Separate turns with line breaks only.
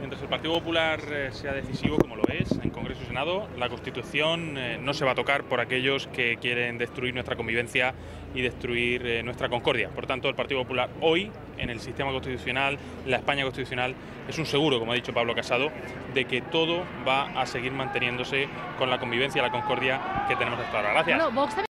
Mientras el Partido Popular sea decisivo, como lo es, en Congreso y Senado, la Constitución no se va a tocar por aquellos que quieren destruir nuestra convivencia y destruir nuestra concordia. Por tanto, el Partido Popular hoy, en el sistema constitucional, en la España constitucional, es un seguro, como ha dicho Pablo Casado, de que todo va a seguir manteniéndose con la convivencia y la concordia que tenemos hasta ahora. Gracias.
Bueno, Vox